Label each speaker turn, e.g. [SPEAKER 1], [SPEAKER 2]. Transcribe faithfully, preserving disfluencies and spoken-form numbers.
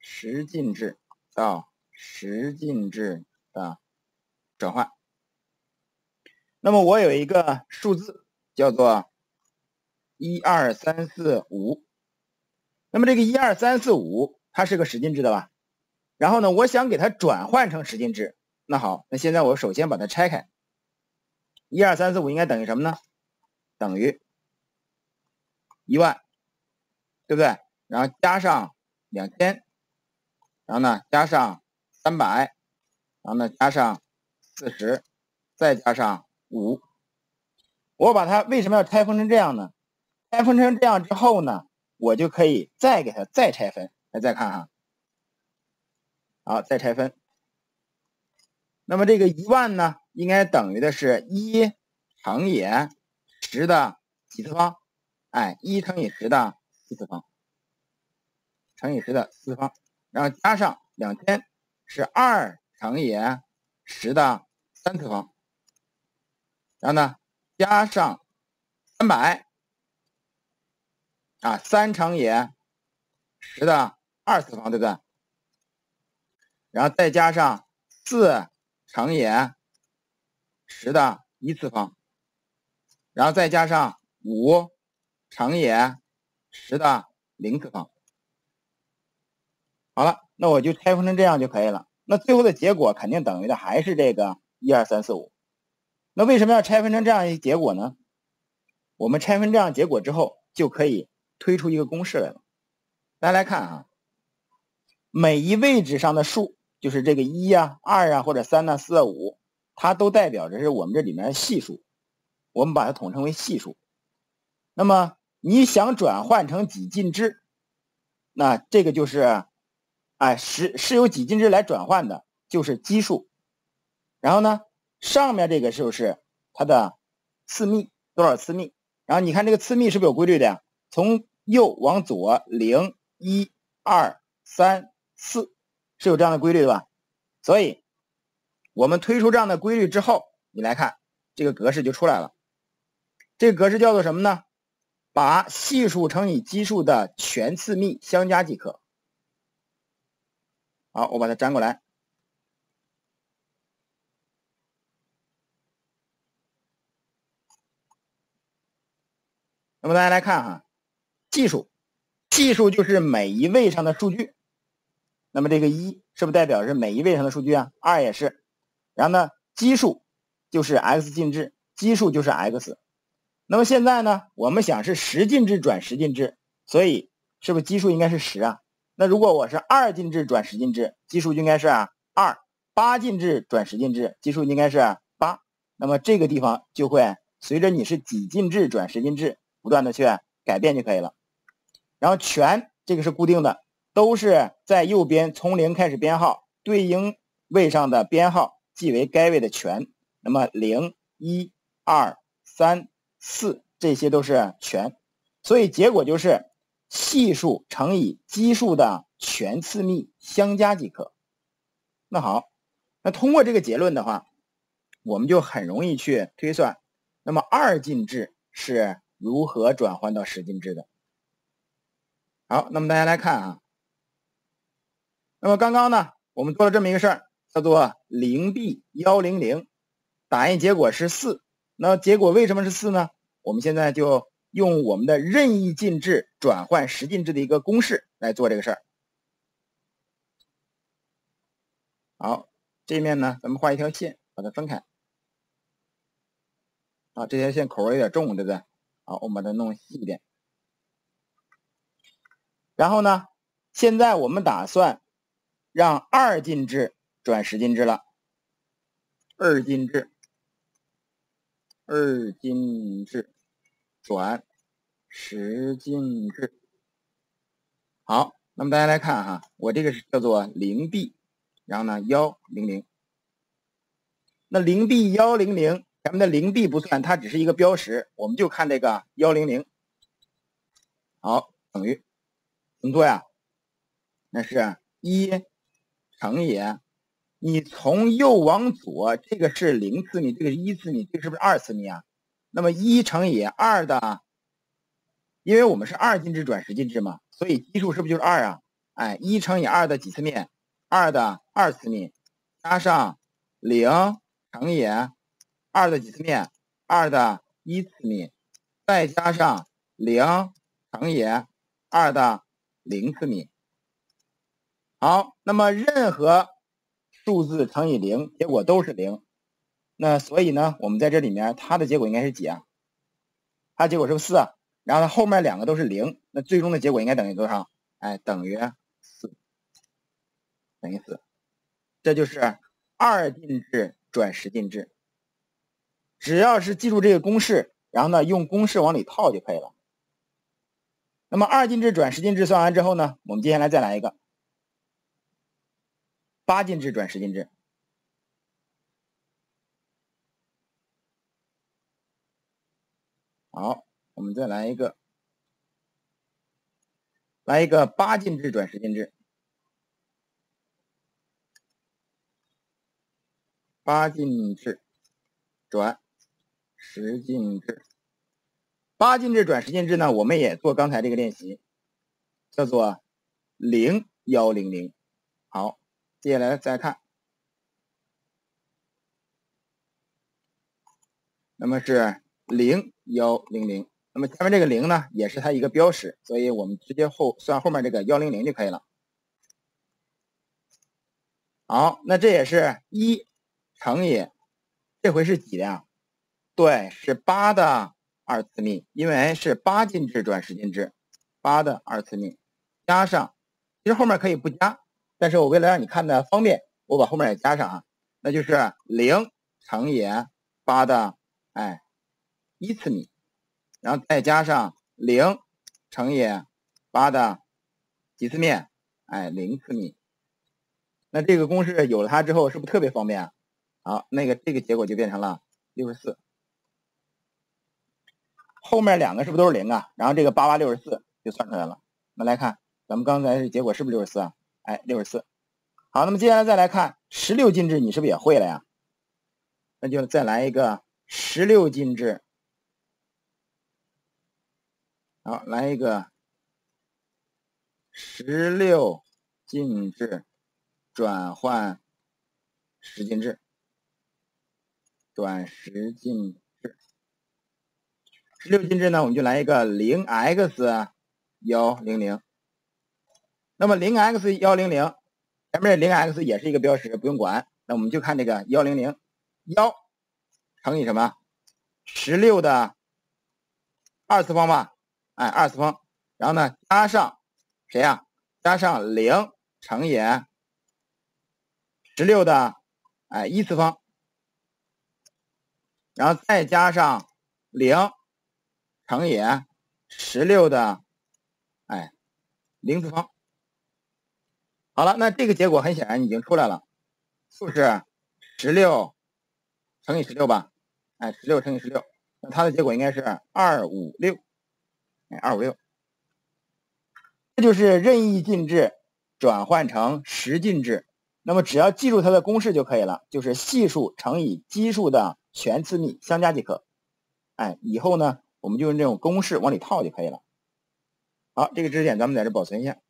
[SPEAKER 1] 十进制到十进制的转换。那么我有一个数字叫做一二三四五，那么这个一二三四五它是个十进制的吧？然后呢，我想给它转换成十进制。那好，那现在我首先把它拆开，一二三四五应该等于什么呢？等于一万，对不对？然后加上两千，然后呢加上三百，然后呢加上四十，再加上五。我把它为什么要拆分成这样呢？拆分成这样之后呢，我就可以再给它再拆分。来再看哈，好，再拆分。那么这个一万呢，应该等于的是一乘以十的几次方？哎，一乘以十的四次方，乘以十的四次方，然后加上两千是二乘以十的三次方，然后呢加上三百啊，三乘以十的二次方，对不对？然后再加上四乘以十的一次方，然后再加上五乘以十的零次方。好了，那我就拆分成这样就可以了。那最后的结果肯定等于的还是这个一二三四五。那为什么要拆分成这样一个结果呢？我们拆分这样结果之后，就可以推出一个公式来了。大家来看啊，每一位置上的数，就是这个一啊、二啊或者三啊、四啊、五，它都代表着是我们这里面的系数，我们把它统称为系数。那么你想转换成几进制，那这个就是哎是是由几进制来转换的，就是基数。然后呢，上面这个就是它的次幂，多少次幂。然后你看这个次幂是不是有规律的呀？从右往左，零、一、二、三、四，是有这样的规律的吧？所以我们推出这样的规律之后，你来看这个格式就出来了。这个格式叫做什么呢？把系数乘以基数的全次幂相加即可。好，我把它粘过来。那么大家来看哈，系数，系数就是每一位上的数据。那么这个一是不是代表是每一位上的数据啊？二也是。然后呢，基数就是 x 进制，基数就是 x。那么现在呢，我们想是十进制转十进制，所以是不是基数应该是十啊？那如果我是二进制转十进制，基数就应该是二。八进制转十进制，基数应该是八。那么这个地方就会随着你是几进制转十进制，不断的去改变就可以了。然后全这个是固定的，都是在右边从零开始编号，对应位上的编号即为该位的全。那么零、一、二、三、四这些都是全，所以结果就是系数乘以基数的全次幂相加即可。那好，那通过这个结论的话，我们就很容易去推算，那么二进制是如何转换到十进制的。好，那么大家来看啊，那么刚刚呢，我们做了这么一个事儿，叫做零 B 一零零，打印结果是四。那结果为什么是四呢？我们现在就用我们的任意进制转换十进制的一个公式来做这个事儿。好，这面呢，咱们画一条线，把它分开。啊，这条线口有点重，对不对？好，我们把它弄细一点。然后呢，现在我们打算让二进制转十进制了。二进制，二进制转十进制。好，那么大家来看哈，我这个是叫做零 B， 然后呢一零零。那零 B 一零零，咱们的零 B 不算，它只是一个标识，我们就看这个一零零。好，等于怎么做呀？那是一乘以你从右往左，这个是零次幂，这个是一次幂，这个是不是二次幂啊？那么一乘以二的，因为我们是二进制转十进制嘛，所以基数是不是就是二啊？ 哎，一乘以二的几次幂？二的二次幂，加上零乘以二的几次幂？二的一次幂，再加上零乘以二的零次幂。好，那么任何数字乘以零，结果都是零。那所以呢，我们在这里面它的结果应该是几啊？它的结果是四啊，然后它后面两个都是零，那最终的结果应该等于多少？哎，等于四，等于四。这就是二进制转十进制。只要是记住这个公式，然后呢用公式往里套就可以了。那么二进制转十进制算完之后呢，我们接下来再来一个八进制转十进制。好，我们再来一个，来一个八进制转十进制。八进制转十进制。八进制转十进制呢，我们也做刚才这个练习，叫做零一零零。好，接下来再看，那么是零一零零。那么前面这个零呢，也是它一个标识，所以我们直接后算后面这个一零零就可以了。好，那这也是一乘以，这回是几的呀？对，是八的二次幂，因为是八进制转十进制，八的二次幂加上，其实后面可以不加，但是我为了让你看的方便，我把后面也加上啊，那就是零乘以八的哎一次幂，然后再加上零乘以八的几次幂？哎，零次幂。那这个公式有了它之后，是不是特别方便啊？好，那个这个结果就变成了六十四。后面两个是不是都是零啊？然后这个八八六十四就算出来了。我们来看，咱们刚才的结果是不是六十四啊？哎，六十四。好，那么接下来再来看十六进制，你是不是也会了呀？那就再来一个十六进制。好，来一个十六进制转换十进制，转十进制。十六进制呢，我们就来一个零 x 一零零。那么零 x 一零零，前面的零 x 也是一个标识，不用管。那我们就看这个一零零，一乘以什么？十六的二次方吧，哎，二次方。然后呢，加上谁呀、啊？加上零乘以十六的哎一次方，然后再加上零乘以十六的哎零次方。好了，那这个结果很显然已经出来了，就是十六乘以十六吧，哎，十六乘以十六，那它的结果应该是二五六，哎，二五六。这就是任意进制转换成十进制。那么只要记住它的公式就可以了，就是系数乘以基数的全次幂相加即可。哎，以后呢，我们就用这种公式往里套就可以了。好，这个知识点咱们在这保存一下。